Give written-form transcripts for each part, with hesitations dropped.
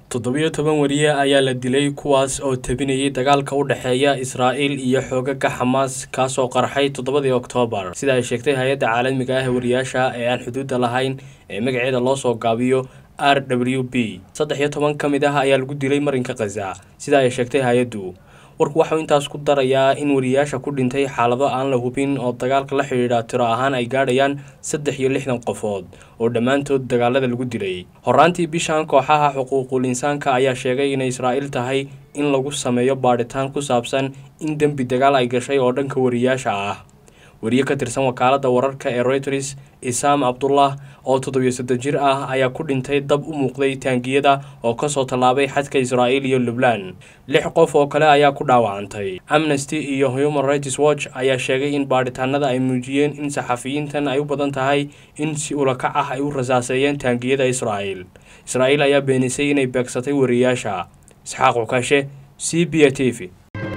7 wariye ayaa la dilay kuwaas oo tabinayay dagaalka u dhaxeeya Israa'iil iyo xoogagga Hamas kaasoo qarxay 7 Oktoobar sida ay sheegtay hay'adda caalamiga ah ee wariyaasha ee aan xuduud lahayn ee magaceeda loo soo gaabiyo RWB 13 kamid ah ayaa lagu dilay marinka Gaza sida ay sheegtay hay'addu warku waxa intaas ku darayaa in wariyaasha ku dhintay xaalado aan la hubin oo dagaalka la xiriira tiro ahaan ay gaadhayaan 63 qofood oo dhamaantood dagaalada lagu dilay horaantii bishan kooxaha xuquuqul insaanka ayaa sheegay in Israa'iil tahay in lagu sameeyo baadhitaan ku saabsan in dambi dagaal ay gashay oo dhanka wariyaasha ah wariye ka tirsan wakaaladda wararka ee Reuters Isam Abdullah oo 7 jir ah ayaa ku dhintay dab u muuqday taangiyada oo ka soo talaabay xadka Israa'iil iyo Lebanon 6 qof oo kale ayaa ku dhaawacantay Amnesty iyo Human Rights Watch ayaa sheegay in baadhitaanada ay muujiyeen in saxafiyiintan ay u badan tahay in si ula kac ah ay u rasaaseeyeen taangiyada Israa'iil ayaa beenisay inay beegsatay wariyaasha Isxaaq Ukashe CBA TV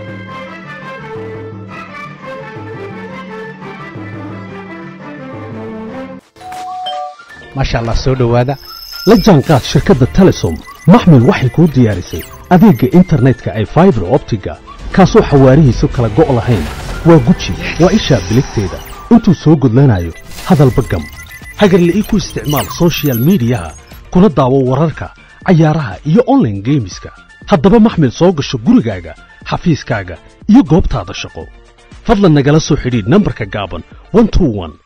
ما شاء الله سو دhowaada la jaanqaad shirkadda Telesom maxmil waxay ku diyaarisay adeega internetka ay fiber optiga kaasoo xawaarihiisu kala go'o lahayn waa guji waa isha biligteeda intuu soo gudlanayo hadalba gam hagarle ku isticmaal social media kuna daawo wararka ciyaaraha iyo online gameska haddaba maxmil soo gasho gurigaaga xafiiskaaga iyo goobtaada shaqo fadlan nagala soo xidhiidh nambarka gaaban 121